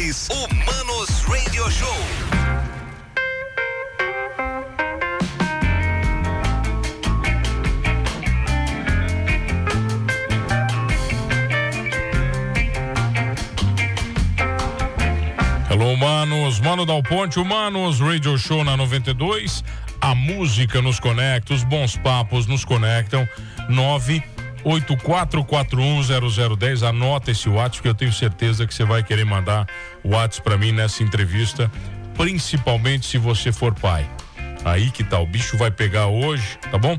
92, Humanos Radio Show. Alô, Humanos, Mano Dal Ponte, Humanos Radio Show na 92. A música nos conecta, os bons papos nos conectam. 984410010. Anota esse WhatsApp, que eu tenho certeza que você vai querer mandar o WhatsApp pra mim nessa entrevista, principalmente se você for pai. Aí que tá, o bicho vai pegar hoje, tá bom?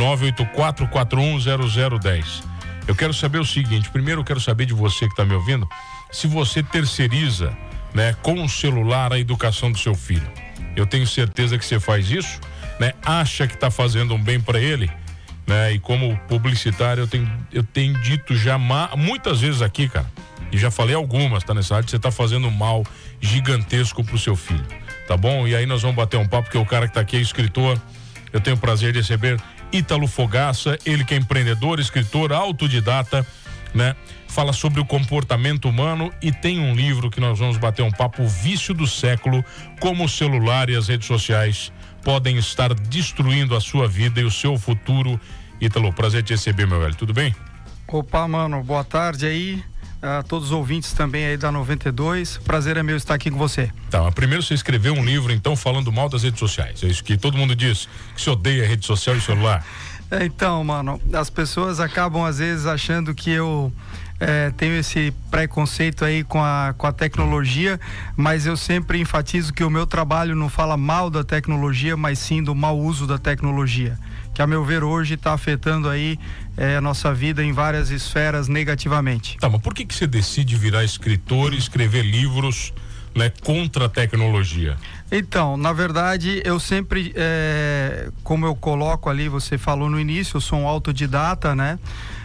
984410010. Eu quero saber o seguinte, primeiro eu quero saber de você que tá me ouvindo, se você terceiriza, né, com o celular a educação do seu filho. Eu tenho certeza que você faz isso, né? Acha que tá fazendo um bem para ele, né? E como publicitário eu tenho dito já muitas vezes aqui, cara, e já falei algumas, tá nessa área, você tá fazendo um mal gigantesco pro seu filho, tá bom? E aí nós vamos bater um papo, porque o cara que tá aqui é escritor. Eu tenho o prazer de receber Ítalo Fogaça, ele que é empreendedor, escritor, autodidata, né? Fala sobre o comportamento humano e tem um livro que nós vamos bater um papo, O Vício do Século, como o celular e as redes sociais podem estar destruindo a sua vida e o seu futuro. Ítalo, prazer te receber, meu velho, tudo bem? Opa, mano, boa tarde aí a todos os ouvintes também aí da 92, prazer é meu estar aqui com você. Tá, mas primeiro você escreveu um livro então falando mal das redes sociais, é isso que todo mundo diz, que se odeia rede social e celular. Então, mano, as pessoas acabam às vezes achando que eu tenho esse preconceito aí com a tecnologia, mas eu sempre enfatizo que o meu trabalho não fala mal da tecnologia, mas sim do mau uso da tecnologia, que a meu ver hoje está afetando aí a nossa vida em várias esferas negativamente. Tá, mas por que você decide virar escritor e escrever livros, né, contra a tecnologia? Então, na verdade, eu sempre, como eu coloco ali, você falou no início, eu sou um autodidata, né?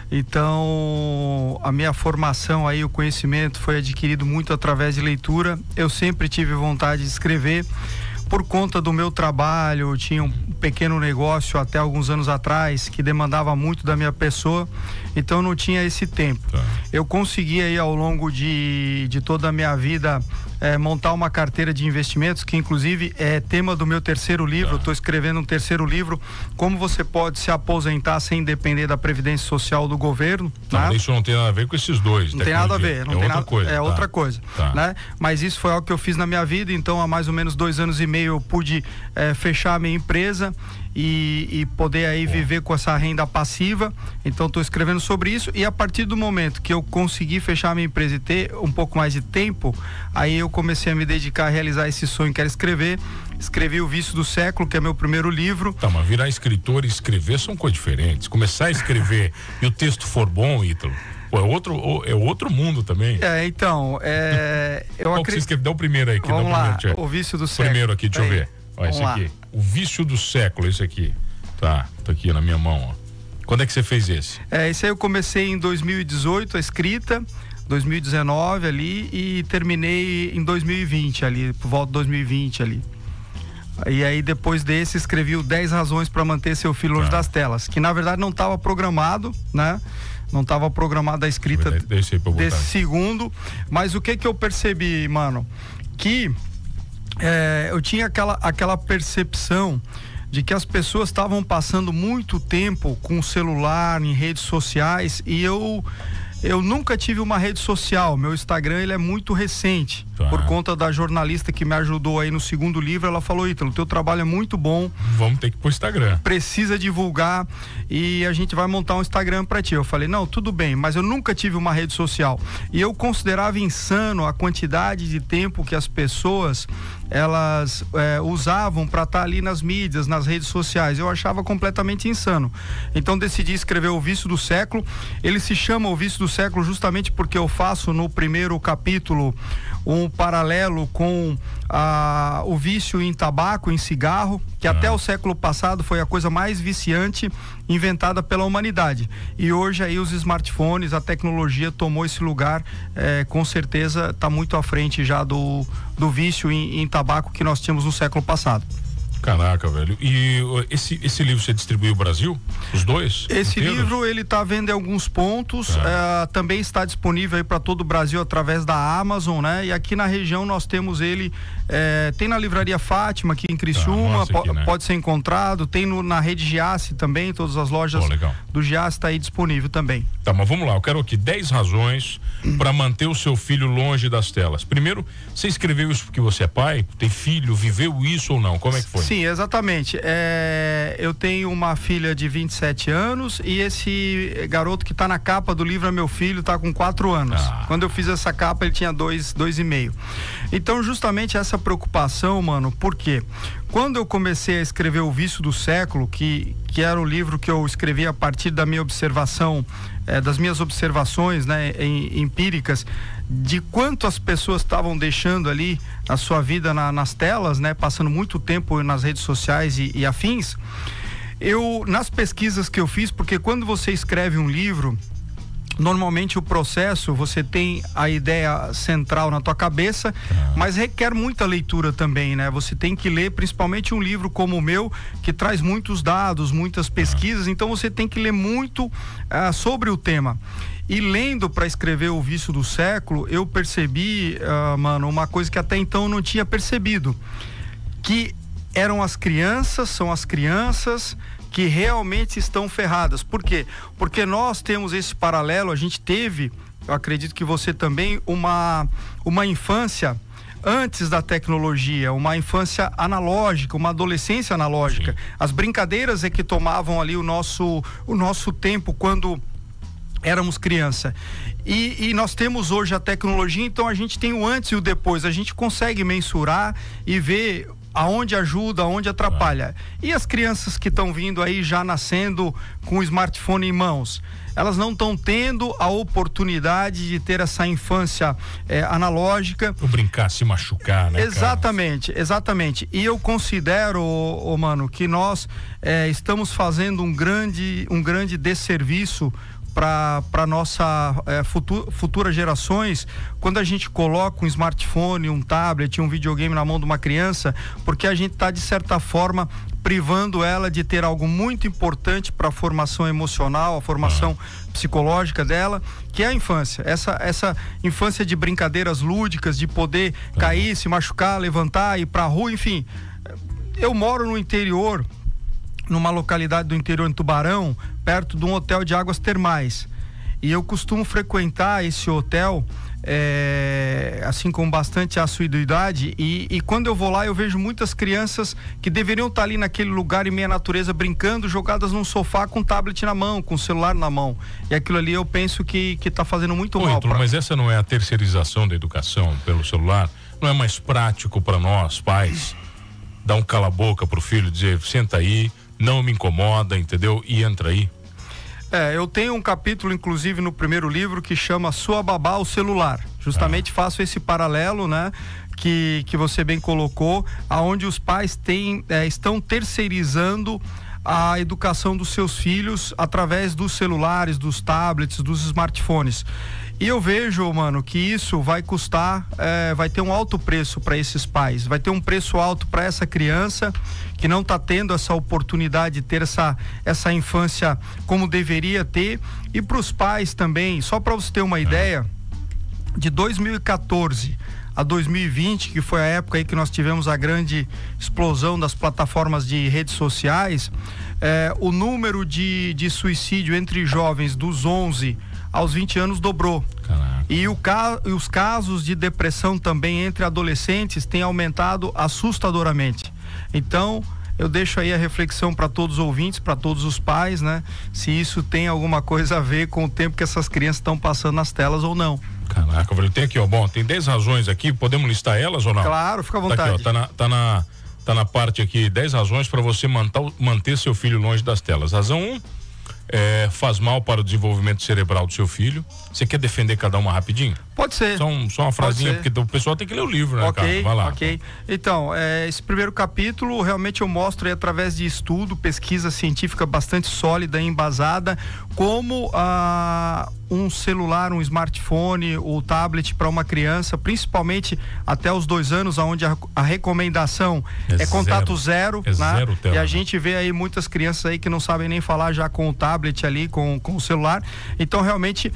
Então, a minha formação aí, o conhecimento foi adquirido muito através de leitura. Eu sempre tive vontade de escrever. Por conta do meu trabalho, eu tinha um pequeno negócio até alguns anos atrás que demandava muito da minha pessoa, então eu não tinha esse tempo. Tá. Eu consegui aí ao longo de toda a minha vida montar uma carteira de investimentos, que inclusive é tema do meu terceiro livro. Tá. Eu estou escrevendo um terceiro livro, como você pode se aposentar sem depender da Previdência Social do governo. Tá, né? Isso não tem nada a ver com esses dois. Não tem nada a ver, não tem nada, coisa. É outra coisa, né? Mas isso foi algo que eu fiz na minha vida, então há mais ou menos 2 anos e meio eu pude fechar a minha empresa e poder aí viver com essa renda passiva. Então estou escrevendo sobre isso, e a partir do momento que eu consegui fechar a minha empresa e ter um pouco mais de tempo, aí eu comecei a me dedicar a realizar esse sonho que era escrever. Escrevi O Vício do Século, que é meu primeiro livro. Tá, mas virar escritor e escrever são coisas diferentes. Começar a escrever e o texto for bom, Ítalo, é outro mundo também. Então, eu acredito. Dá o primeiro aí. Vamos lá, O Vício do Século. Primeiro aqui, deixa eu ver. Ó, esse aqui. O Vício do Século, esse aqui. Tá aqui na minha mão, ó. Quando é que você fez esse? Esse aí eu comecei em 2018, a escrita, 2019 ali, e terminei em 2020 ali, por volta de 2020 ali. E aí depois desse escrevi o 10 razões para manter seu filho longe das telas, que na verdade não estava programado, né? Não estava programada a escrita desse segundo, mas o que eu percebi, mano, que eu tinha aquela percepção de que as pessoas estavam passando muito tempo com o celular, em redes sociais, e eu nunca tive uma rede social. Meu Instagram, ele é muito recente. Tá. Por conta da jornalista que me ajudou aí no segundo livro, ela falou: Ítalo, teu trabalho é muito bom. Vamos ter que ir pro Instagram. Precisa divulgar e a gente vai montar um Instagram pra ti. Eu falei: não, tudo bem, mas eu nunca tive uma rede social. E eu considerava insano a quantidade de tempo que as pessoas, elas usavam pra estar ali nas mídias, nas redes sociais. Eu achava completamente insano. Então decidi escrever O Vício do Século. Ele se chama O Vício do Século justamente porque eu faço no primeiro capítulo um paralelo com o vício em tabaco, em cigarro, que até o século passado foi a coisa mais viciante inventada pela humanidade. E hoje aí os smartphones, a tecnologia tomou esse lugar, com certeza está muito à frente já do vício em tabaco que nós tínhamos no século passado. Caraca, velho. E esse livro você distribuiu o Brasil? Os dois? Esse inteiros? livro, ele tá vendo em alguns pontos, também está disponível aí para todo o Brasil através da Amazon, né? E aqui na região nós temos ele, tem na Livraria Fátima aqui em Criciúma, aqui, né? pode ser encontrado, tem na rede Giasse também, todas as lojas do Giasse tá aí disponível também. Tá, mas vamos lá, eu quero aqui 10 razões para manter o seu filho longe das telas. Primeiro, você escreveu isso porque você é pai, tem filho, viveu isso ou não? Como é que foi? Sim, exatamente. Eu tenho uma filha de 27 anos e esse garoto que está na capa do livro é meu filho, está com 4 anos. Quando eu fiz essa capa, ele tinha 2,5. Então, justamente essa preocupação, mano, por quê? Quando eu comecei a escrever O Vício do Século, que era um livro que eu escrevi a partir da minha observação, das minhas observações, né, empíricas, de quanto as pessoas estavam deixando ali a sua vida nas telas, né, passando muito tempo nas redes sociais e afins. Nas pesquisas que eu fiz, porque quando você escreve um livro, normalmente o processo, você tem a ideia central na tua cabeça, mas requer muita leitura também, né? Você tem que ler, principalmente um livro como o meu, que traz muitos dados, muitas pesquisas, então você tem que ler muito sobre o tema. E lendo para escrever O Vício do Século, eu percebi, mano, uma coisa que até então eu não tinha percebido, que são as crianças que realmente estão ferradas. Por quê? Porque nós temos esse paralelo, a gente teve, eu acredito que você também, uma infância antes da tecnologia, uma infância analógica, uma adolescência analógica. Sim. As brincadeiras é que tomavam ali o nosso tempo quando éramos criança. E nós temos hoje a tecnologia, então a gente tem o antes e o depois, a gente consegue mensurar e ver aonde ajuda, aonde atrapalha. E as crianças que estão vindo aí já nascendo com o smartphone em mãos, elas não estão tendo a oportunidade de ter essa infância analógica. Ou brincar, se machucar, né? Exatamente, cara? Exatamente. E eu considero, mano, que nós estamos fazendo um grande desserviço para nossa futuras gerações, quando a gente coloca um smartphone, um tablet, um videogame na mão de uma criança, porque a gente está, de certa forma, privando ela de ter algo muito importante para a formação emocional, a formação psicológica dela, que é a infância. Essa infância de brincadeiras lúdicas, de poder cair, se machucar, levantar, ir para a rua, enfim. Eu moro no interior, numa localidade do interior, em Tubarão, perto de um hotel de águas termais, e eu costumo frequentar esse hotel assim, com bastante assiduidade, e quando eu vou lá eu vejo muitas crianças que deveriam estar ali naquele lugar em meia natureza brincando, jogadas num sofá com tablet na mão, com celular na mão, e aquilo ali eu penso que tá fazendo muito mal. Mas essa não é a terceirização da educação pelo celular? Não é mais prático para nós, pais, dar um cala-boca pro filho, dizer, senta aí, não me incomoda, entendeu? E entra aí. Eu tenho um capítulo, inclusive, no primeiro livro, que chama Sua Babá, o Celular. Justamente faço esse paralelo, né? Que você bem colocou, aonde os pais estão terceirizando a educação dos seus filhos através dos celulares, dos tablets, dos smartphones. E eu vejo, mano, que isso vai custar, vai ter um alto preço para esses pais, vai ter um preço alto para essa criança que não está tendo essa oportunidade de ter essa infância como deveria ter, e para os pais também. Só para você ter uma ideia, de 2014 a 2020, que foi a época aí que nós tivemos a grande explosão das plataformas de redes sociais, o número de suicídio entre jovens dos 11 aos 20 anos dobrou. Caraca. E os casos de depressão também entre adolescentes têm aumentado assustadoramente. Então, eu deixo aí a reflexão para todos os ouvintes, para todos os pais, né? Se isso tem alguma coisa a ver com o tempo que essas crianças estão passando nas telas ou não. Caraca, velho, tem aqui, ó, tem 10 razões aqui, podemos listar elas ou não? Claro, fica à vontade. Tá aqui, ó, tá na parte aqui, 10 razões para você manter seu filho longe das telas. Razão 1, faz mal para o desenvolvimento cerebral do seu filho. Você quer defender cada uma rapidinho? Pode ser. Só uma frasinha, porque o pessoal tem que ler o livro, né, cara? Vai lá. Ok. Então, esse primeiro capítulo realmente eu mostro aí, através de estudo, pesquisa científica bastante sólida e embasada, como um celular, um smartphone ou tablet para uma criança, principalmente até os 2 anos, onde a recomendação é contato zero, né? Zero tela, e a gente vê aí muitas crianças aí que não sabem nem falar já com o tablet ali, com o celular. Então realmente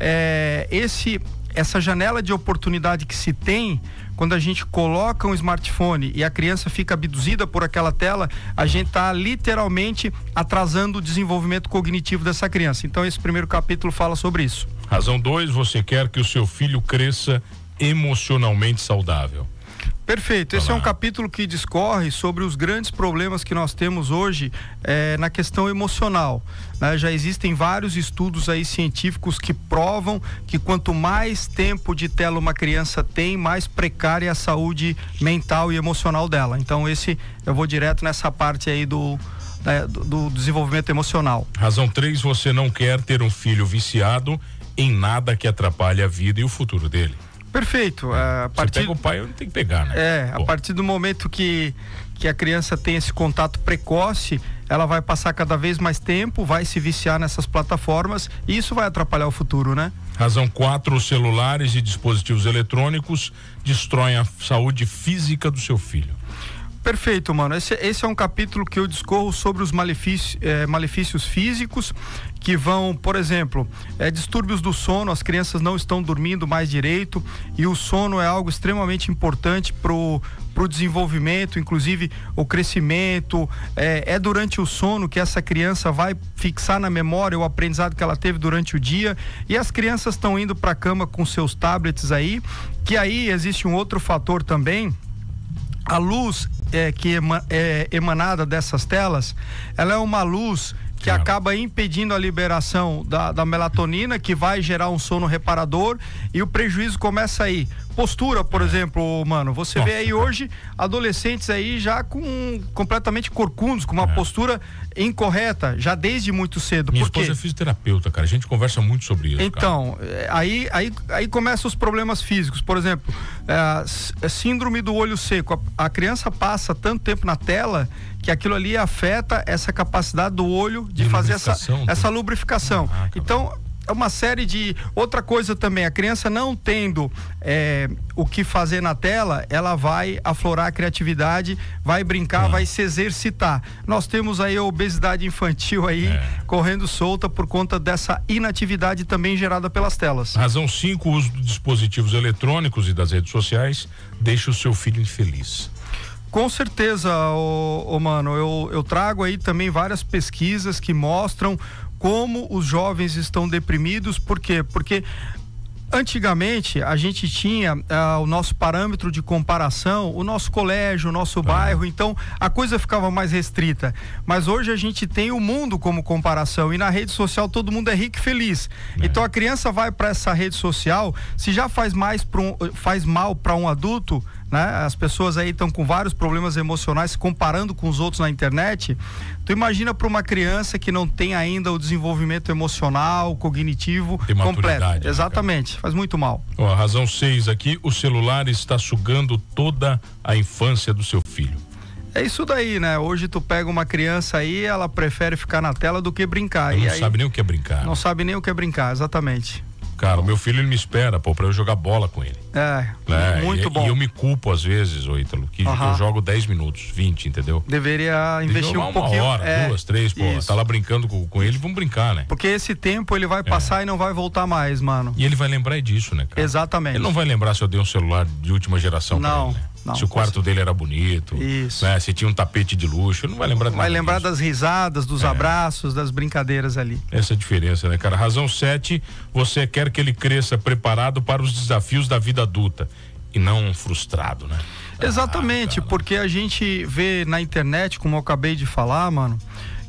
essa janela de oportunidade que se tem quando a gente coloca um smartphone e a criança fica abduzida por aquela tela, a gente está literalmente atrasando o desenvolvimento cognitivo dessa criança. Então esse primeiro capítulo fala sobre isso. Razão 2, você quer que o seu filho cresça emocionalmente saudável. Perfeito, esse é um capítulo que discorre sobre os grandes problemas que nós temos hoje na questão emocional, né? Já existem vários estudos aí científicos que provam que quanto mais tempo de tela uma criança tem, mais precária é a saúde mental e emocional dela. Então eu vou direto nessa parte aí do desenvolvimento emocional. Razão 3, você não quer ter um filho viciado em nada que atrapalhe a vida e o futuro dele. Perfeito. Você pega o pai, tem que pegar, né? A partir do momento que a criança tem esse contato precoce, ela vai passar cada vez mais tempo, vai se viciar nessas plataformas e isso vai atrapalhar o futuro, né? Razão 4, os celulares e dispositivos eletrônicos destroem a saúde física do seu filho. Perfeito, mano. Esse é um capítulo que eu discorro sobre os malefícios físicos que vão, por exemplo, distúrbios do sono. As crianças não estão dormindo mais direito e o sono é algo extremamente importante pro desenvolvimento, inclusive o crescimento. É durante o sono que essa criança vai fixar na memória o aprendizado que ela teve durante o dia, e as crianças estão indo para a cama com seus tablets aí, que aí existe um outro fator também. A luz que é emanada dessas telas, ela é uma luz que acaba impedindo a liberação da melatonina, que vai gerar um sono reparador, e o prejuízo começa aí. Postura, por exemplo, mano, você vê aí hoje adolescentes aí já completamente corcundos, com uma postura incorreta, já desde muito cedo. Minha esposa é fisioterapeuta, cara, a gente conversa muito sobre isso. Então, aí começam os problemas físicos. Por exemplo, síndrome do olho seco. A criança passa tanto tempo na tela que aquilo ali afeta essa capacidade do olho de fazer essa lubrificação. Então, é uma série de... Outra coisa também, a criança não tendo o que fazer na tela, ela vai aflorar a criatividade, vai brincar, vai se exercitar. Nós temos aí a obesidade infantil aí correndo solta por conta dessa inatividade também gerada pelas telas. Razão 5, o uso de dispositivos eletrônicos e das redes sociais deixa o seu filho infeliz. Com certeza, mano, eu trago aí também várias pesquisas que mostram como os jovens estão deprimidos. Por quê? Porque antigamente a gente tinha o nosso parâmetro de comparação, o nosso colégio, o nosso bairro, então a coisa ficava mais restrita. Mas hoje a gente tem o mundo como comparação e na rede social todo mundo é rico e feliz. Então a criança vai para essa rede social, se já faz mal para um adulto, né? As pessoas aí estão com vários problemas emocionais se comparando com os outros na internet. Tu imagina para uma criança que não tem ainda o desenvolvimento emocional, cognitivo completo. Exatamente, faz muito mal. A razão 6 aqui, o celular está sugando toda a infância do seu filho. É isso daí, né? Hoje tu pega uma criança aí, ela prefere ficar na tela do que brincar. Não sabe nem o que é brincar. Não sabe nem o que é brincar, exatamente. Cara, o meu filho, ele me espera, pra eu jogar bola com ele. Muito bom. E eu me culpo às vezes, Ítalo, que eu jogo 10 minutos, 20, entendeu? Deveria investir um pouquinho. Uma hora, 2, 3, tá lá brincando com ele, vamos brincar, né? Porque esse tempo ele vai passar e não vai voltar mais, mano. E ele vai lembrar disso, né, cara? Exatamente. Ele não vai lembrar se eu dei um celular de última geração pra ele, né? Não, se o quarto dele era bonito, né? Se tinha um tapete de luxo, não vai lembrar de nada. Vai lembrar das risadas, dos abraços, das brincadeiras ali. Essa é a diferença, né, cara? Razão 7, você quer que ele cresça preparado para os desafios da vida adulta e não frustrado, né? Exatamente, porque a gente vê na internet, como eu acabei de falar, mano,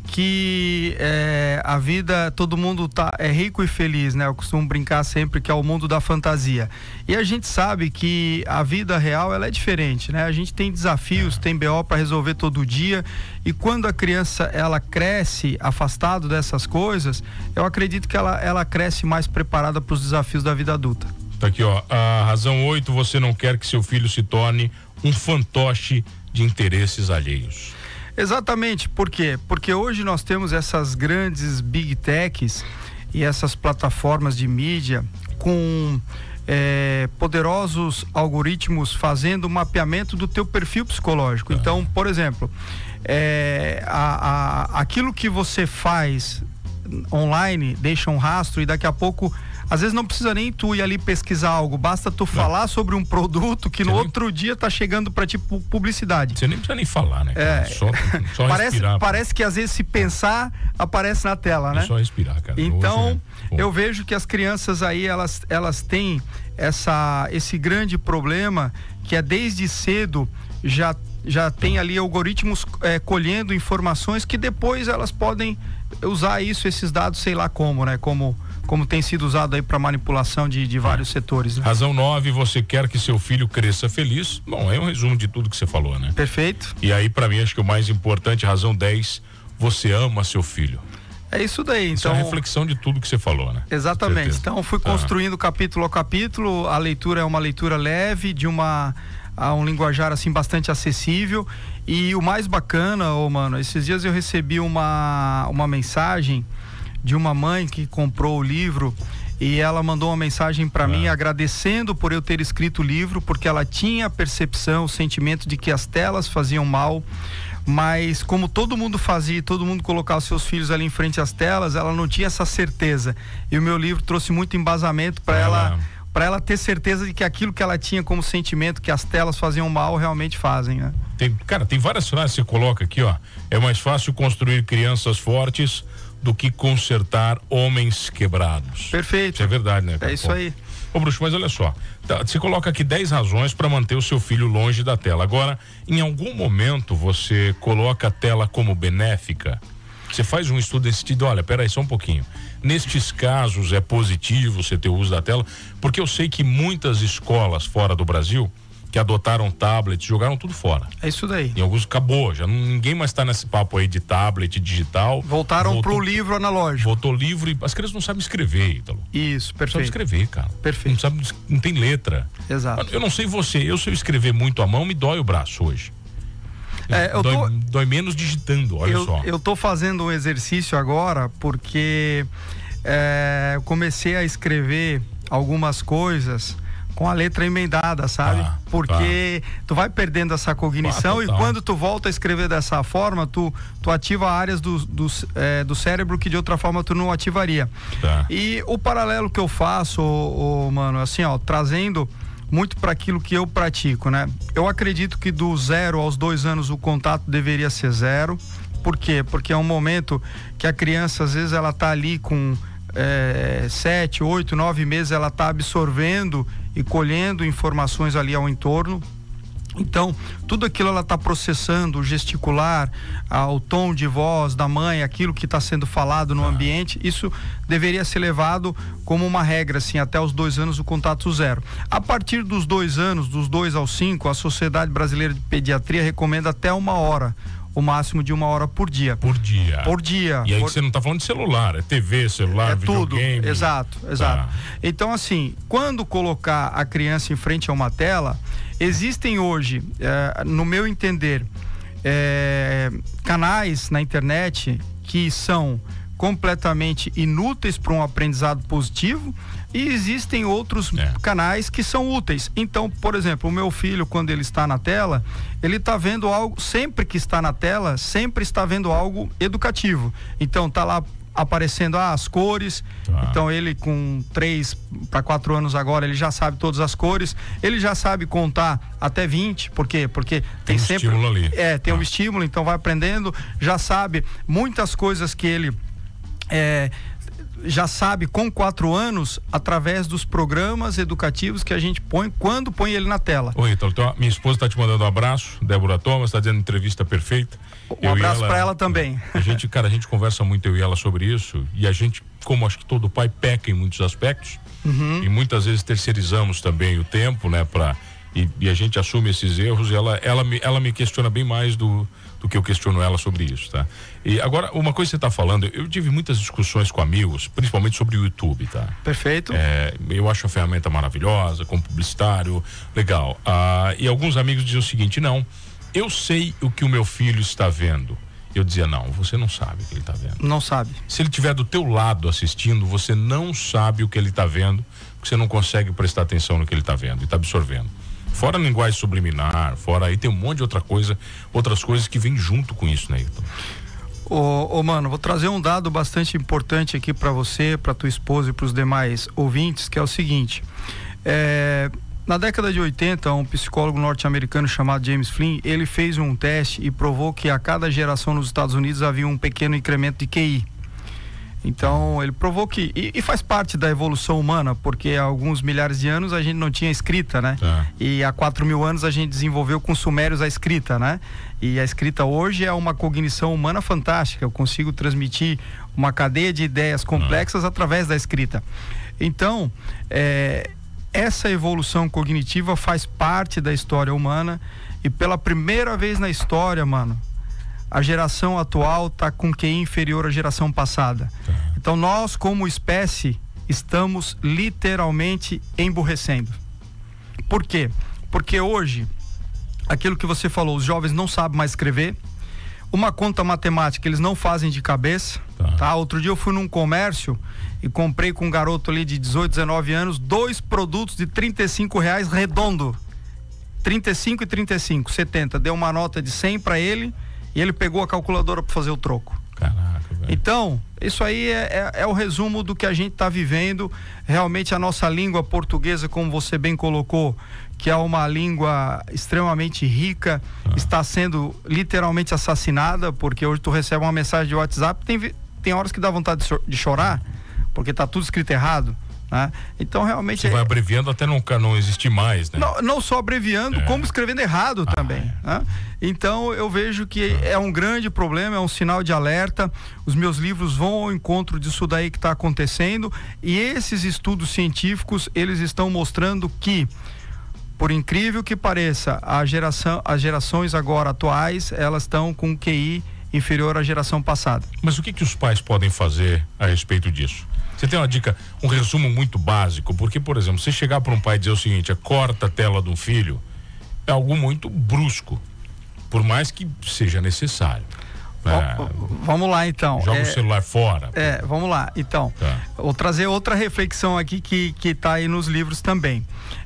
que a vida, todo mundo é rico e feliz, né? Eu costumo brincar sempre que é o mundo da fantasia. E a gente sabe que a vida real, ela é diferente, né? A gente tem desafios, tem BO para resolver todo dia, e quando a criança, ela cresce afastado dessas coisas, eu acredito que ela cresce mais preparada para os desafios da vida adulta. Tá aqui, ó, a razão 8, você não quer que seu filho se torne um fantoche de interesses alheios. Exatamente, por quê? Porque hoje nós temos essas grandes big techs e essas plataformas de mídia com poderosos algoritmos fazendo mapeamento do teu perfil psicológico. Então, por exemplo, aquilo que você faz online deixa um rastro, e daqui a pouco, às vezes não precisa nem tu ir ali pesquisar algo, basta tu falar sobre um produto que no outro dia tá chegando pra ti publicidade. Você nem precisa nem falar, né? Só respirar. Parece que às vezes se pensar, aparece na tela, né? É só respirar, cara. Então, eu vejo que as crianças aí, elas têm esse grande problema, que é desde cedo já tem ali algoritmos colhendo informações que depois elas podem usar esses dados, sei lá como, né? Como tem sido usado aí para manipulação de vários setores. Né? Razão 9, você quer que seu filho cresça feliz? Bom, é um resumo de tudo que você falou, né? Perfeito. E aí, para mim, acho que o mais importante, razão 10, você ama seu filho. É isso daí, isso então. É a reflexão de tudo que você falou, né? Exatamente. Então, fui construindo capítulo a capítulo. A leitura é uma leitura leve, de um linguajar assim bastante acessível. E o mais bacana, mano, esses dias eu recebi uma mensagem de uma mãe que comprou o livro, e ela mandou uma mensagem para mim agradecendo por eu ter escrito o livro, porque ela tinha a percepção, o sentimento de que as telas faziam mal, mas como todo mundo fazia, todo mundo colocava seus filhos ali em frente às telas, ela não tinha essa certeza. E o meu livro trouxe muito embasamento para ela ter certeza de que aquilo que ela tinha como sentimento, que as telas faziam mal, realmente fazem, né? Tem várias frases que você coloca aqui, ó. É mais fácil construir crianças fortes do que consertar homens quebrados. Perfeito. Isso é verdade, né? É isso aí. Ô, Bruxo, mas olha só, você coloca aqui 10 razões para manter o seu filho longe da tela. Agora, em algum momento você coloca a tela como benéfica? Você faz um estudo desse sentido, olha, peraí, só um pouquinho. Nestes casos é positivo você ter o uso da tela, porque eu sei que muitas escolas fora do Brasil que adotaram tablets, jogaram tudo fora. É isso daí. Em alguns acabou, ninguém mais tá nesse papo aí de tablet, digital. Voltaram pro livro analógico. Voltou livro, e as crianças não sabem escrever, Ítalo. Isso, perfeito. Não sabem escrever, cara. Perfeito. Não tem letra. Exato. Eu não sei você, se eu escrever muito à mão, me dói o braço hoje. Dói menos digitando, olha só. Eu tô fazendo um exercício agora, porque eu comecei a escrever algumas coisas com a letra emendada, sabe? Porque tu vai perdendo essa cognição, e quando tu volta a escrever dessa forma, tu ativa áreas do cérebro que de outra forma tu não ativaria. E o paralelo que eu faço, mano, assim, ó, trazendo muito para aquilo que eu pratico, né? Eu acredito que do 0 aos 2 anos o contato deveria ser 0. Por quê? Porque é um momento que a criança, às vezes, ela tá ali com 7, 8, 9 meses, ela tá absorvendo e colhendo informações ali ao entorno. Então, tudo aquilo ela está processando, o gesticular, o tom de voz da mãe, aquilo que está sendo falado no ambiente, isso deveria ser levado como uma regra, assim, até os 2 anos o contato 0. A partir dos 2 anos, dos 2 aos 5, a Sociedade Brasileira de Pediatria recomenda até 1 hora, o máximo de 1 hora por dia. Por dia. E aí você não está falando de celular, é TV, celular, videogame. Tudo, exato. Então, assim, quando colocar a criança em frente a uma tela, existem hoje, no meu entender, canais na internet que são completamente inúteis para um aprendizado positivo, e existem outros canais que são úteis. Então, por exemplo, o meu filho, quando ele está na tela, ele está vendo algo, sempre que está na tela, sempre está vendo algo educativo. Então, tá lá aparecendo as cores. Então ele com 3 para 4 anos agora, ele já sabe todas as cores, ele já sabe contar até 20, por quê? Porque tem sempre estímulo ali. Tem um estímulo, então vai aprendendo, já sabe muitas coisas que ele já sabe com 4 anos através dos programas educativos que a gente põe quando põe ele na tela. Oi, então minha esposa está te mandando um abraço, Débora Thomas, está dizendo entrevista perfeita. Um abraço para ela também. A gente conversa muito, eu e ela, sobre isso, e a gente, como acho que todo pai, peca em muitos aspectos, e muitas vezes terceirizamos também o tempo, né, e a gente assume esses erros, e ela me questiona bem mais do que eu questiono ela sobre isso, tá? E agora, uma coisa que você está falando, eu tive muitas discussões com amigos, principalmente sobre o YouTube, tá? Perfeito. Eu acho a ferramenta maravilhosa, como publicitário, legal. E alguns amigos dizem o seguinte: não, eu sei o que o meu filho está vendo, Eu dizia, não, você não sabe o que ele está vendo. Não sabe. Se ele estiver do teu lado assistindo, você não sabe o que ele está vendo, porque você não consegue prestar atenção no que ele está vendo e está absorvendo. Fora a linguagem subliminar, fora aí tem um monte de outras coisas que vêm junto com isso, né, Ayrton? Mano, vou trazer um dado bastante importante aqui para você, para tua esposa e para os demais ouvintes, que é o seguinte: na década de 80, um psicólogo norte-americano chamado James Flynn, ele fez um teste e provou que a cada geração nos Estados Unidos havia um pequeno incremento de QI. Então, ele provou que... E faz parte da evolução humana, porque há alguns milhares de anos a gente não tinha escrita, né? E há 4.000 anos a gente desenvolveu com sumérios a escrita, né? E a escrita hoje é uma cognição humana fantástica. Eu consigo transmitir uma cadeia de ideias complexas através da escrita. Então, essa evolução cognitiva faz parte da história humana e pela primeira vez na história, mano, a geração atual está com QI inferior à geração passada. Então nós, como espécie, estamos literalmente emburrecendo. Por quê? Porque hoje, aquilo que você falou, os jovens não sabem mais escrever. Uma conta matemática eles não fazem de cabeça. Tá? Outro dia eu fui num comércio e comprei com um garoto ali de 18, 19 anos 2 produtos de R$35 redondo. 35 e 35, 70. Deu uma nota de 100 para ele e ele pegou a calculadora para fazer o troco. Caraca, velho. Então, isso aí é o resumo do que a gente está vivendo. Realmente a nossa língua portuguesa, como você bem colocou, que é uma língua extremamente rica, está sendo literalmente assassinada, porque hoje tu recebe uma mensagem de WhatsApp, tem horas que dá vontade de chorar, porque tá tudo escrito errado. Né? Então realmente você vai abreviando até não existir mais, né? Não só abreviando, como escrevendo errado também, né? Então eu vejo que é um grande problema, é um sinal de alerta. Os meus livros vão ao encontro disso daí que está acontecendo, e esses estudos científicos, eles estão mostrando que, por incrível que pareça, as gerações agora atuais, elas estão com QI inferior à geração passada. Mas o que os pais podem fazer a respeito disso? Você tem uma dica, um resumo muito básico, porque, por exemplo, você chegar para um pai e dizer o seguinte, corta a tela de um filho, é algo muito brusco, por mais que seja necessário. Vamos lá, então. Joga o celular fora. Vamos lá, então. Vou trazer outra reflexão aqui que está aí nos livros também.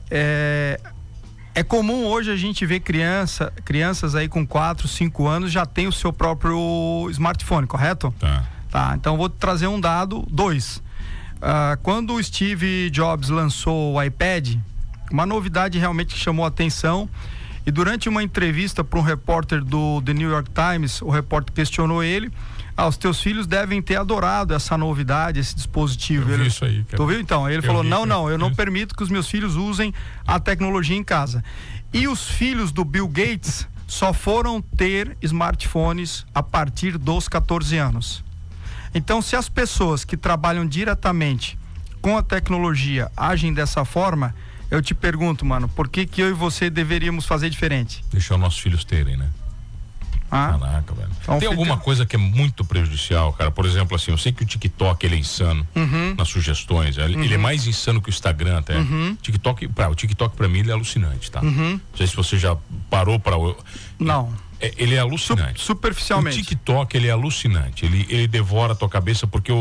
É comum hoje a gente ver crianças aí com 4, 5 anos já tem o seu próprio smartphone, correto? Tá, então vou trazer um dado, 2. Quando o Steve Jobs lançou o iPad, uma novidade realmente que chamou a atenção, e durante uma entrevista para um repórter do The New York Times, o repórter questionou ele: os teus filhos devem ter adorado essa novidade, esse dispositivo. Eu vi isso aí, cara. Tu viu então? Ele falou: eu não permito que os meus filhos usem a tecnologia em casa. E os filhos do Bill Gates só foram ter smartphones a partir dos 14 anos. Então, se as pessoas que trabalham diretamente com a tecnologia agem dessa forma, eu te pergunto, mano, por que eu e você deveríamos fazer diferente? Deixar os nossos filhos terem, né? Caraca, velho. Então, tem alguma coisa que é muito prejudicial, cara? Por exemplo, assim, eu sei que o TikTok, ele é insano nas sugestões. Ele é mais insano que o Instagram, até. O TikTok pra mim, ele é alucinante, tá? Não sei se você já parou para... Não. Ele é alucinante. Superficialmente. O TikTok, ele é alucinante. Ele devora a tua cabeça porque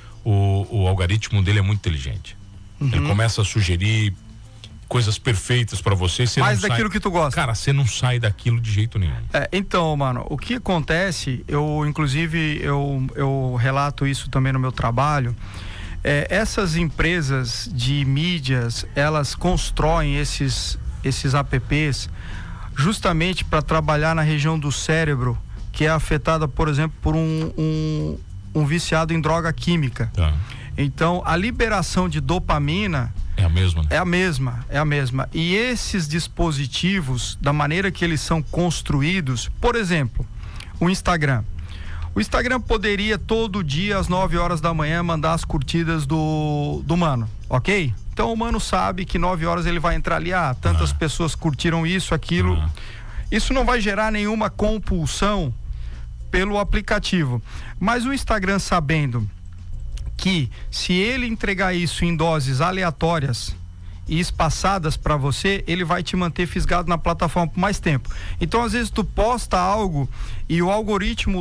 o algoritmo dele é muito inteligente. Ele começa a sugerir coisas perfeitas pra você. Mais daquilo que tu gosta. Cara, você não sai daquilo de jeito nenhum. Então, mano, o que acontece, inclusive eu relato isso também no meu trabalho, essas empresas de mídias, elas constroem esses apps justamente para trabalhar na região do cérebro que é afetada, por exemplo, por um viciado em droga química. Então, a liberação de dopamina é a mesma, né? É a mesma. E esses dispositivos, da maneira que eles são construídos, por exemplo, o Instagram. O Instagram poderia todo dia às 9 horas da manhã mandar as curtidas do mano, ok? Então o mano sabe que 9 horas ele vai entrar ali, tantas pessoas curtiram isso, aquilo. Isso não vai gerar nenhuma compulsão pelo aplicativo. Mas o Instagram, sabendo que se ele entregar isso em doses aleatórias e espaçadas para você, ele vai te manter fisgado na plataforma por mais tempo. Então às vezes tu posta algo e o algoritmo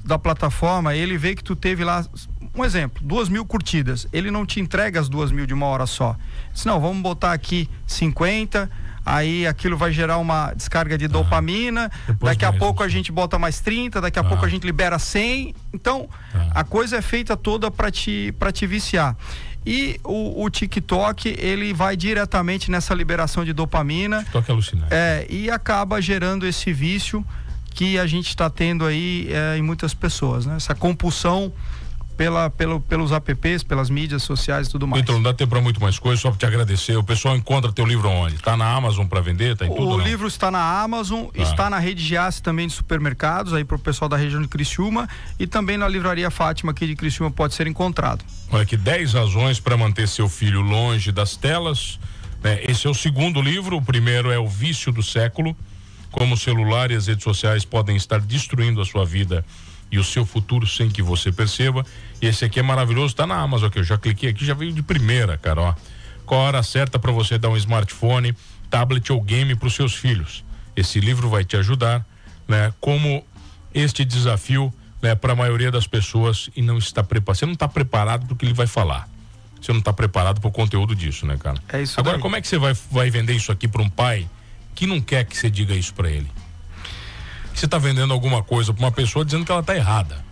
da plataforma, ele vê que tu teve lá, um exemplo, 2.000 curtidas. Ele não te entrega as 2.000 de uma hora só. Diz, não, vamos botar aqui 50, aí aquilo vai gerar uma descarga de dopamina, daqui a pouco a gente bota mais 30, daqui a pouco a gente libera 100. Então, a coisa é feita toda para te viciar. E o TikTok, ele vai diretamente nessa liberação de dopamina. TikTok é alucinante. E acaba gerando esse vício que a gente está tendo aí em muitas pessoas, né? Essa compulsão pelos apps, pelas mídias sociais e tudo mais. Então, não dá tempo para muito mais coisas, só para te agradecer. O pessoal encontra teu livro onde? Tá na Amazon para vender? Tá em tudo? O livro está na Amazon, está na rede Giasse também de supermercados, aí pro pessoal da região de Criciúma, e também na livraria Fátima aqui de Criciúma pode ser encontrado. Olha aqui, 10 razões para manter seu filho longe das telas, né? Esse é o segundo livro. O primeiro é O Vício do Século, como o celular e as redes sociais podem estar destruindo a sua vida e o seu futuro sem que você perceba. E esse aqui é maravilhoso, tá na Amazon aqui, eu já cliquei aqui, já veio de primeira, cara, ó. Qual a hora certa para você dar um smartphone, tablet ou game para os seus filhos? Esse livro vai te ajudar, né? Como este desafio, né, para a maioria das pessoas e não está preparado. Você não está preparado para o que ele vai falar. Você não está preparado para o conteúdo disso, né, cara? É isso. Agora, daí. como é que você vai vender isso aqui para um pai que não quer que você diga isso para ele? Você está vendendo alguma coisa para uma pessoa dizendo que ela está errada.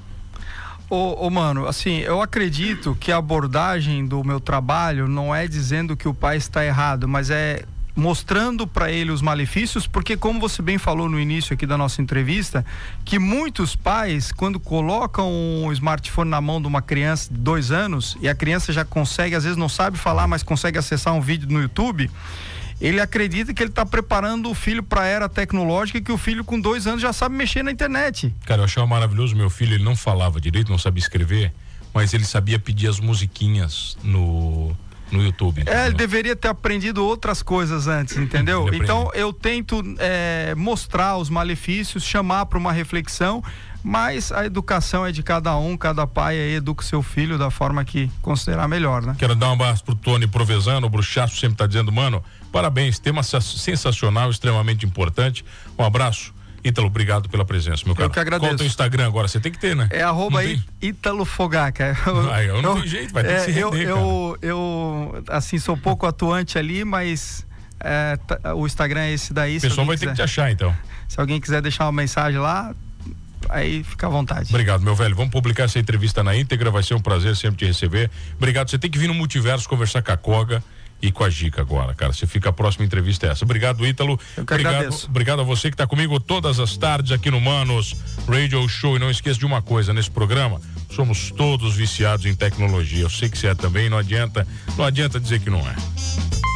Mano, assim, eu acredito que a abordagem do meu trabalho não é dizendo que o pai está errado, mas é mostrando para ele os malefícios, porque como você bem falou no início aqui da nossa entrevista, que muitos pais, quando colocam um smartphone na mão de uma criança de 2 anos, e a criança já consegue, às vezes não sabe falar, mas consegue acessar um vídeo no YouTube, ele acredita que ele está preparando o filho para a era tecnológica e que o filho com 2 anos já sabe mexer na internet. Cara, eu achava maravilhoso, meu filho, ele não falava direito, não sabia escrever, mas ele sabia pedir as musiquinhas no YouTube. Entendeu? Ele deveria ter aprendido outras coisas antes, entendeu? Então eu tento mostrar os malefícios, chamar para uma reflexão, mas a educação é de cada um, cada pai aí educa o seu filho da forma que considerar melhor, né? Quero dar um abraço pro Tony Provenzano, o Bruxaço sempre tá dizendo, mano, parabéns, tema sensacional, extremamente importante. Um abraço. Ítalo, obrigado pela presença, meu cara. Eu que agradeço. Qual é o teu Instagram agora? Você tem que ter, né? É @Ítalo Fogaca. Eu não tenho jeito, vai ter que se render, eu assim, sou pouco atuante ali, mas o Instagram é esse daí. O pessoal vai ter que te achar, então. Se alguém quiser deixar uma mensagem lá, aí fica à vontade. Obrigado, meu velho. Vamos publicar essa entrevista na íntegra, vai ser um prazer sempre te receber. Obrigado, você tem que vir no Multiverso conversar com a Koga e com a Gica agora, cara. Você fica, a próxima entrevista é essa. Obrigado, Ítalo. Eu que agradeço. Obrigado a você que está comigo todas as tardes aqui no Manos Radio Show. E não esqueça de uma coisa, nesse programa, somos todos viciados em tecnologia. Eu sei que você é também, não adianta dizer que não é.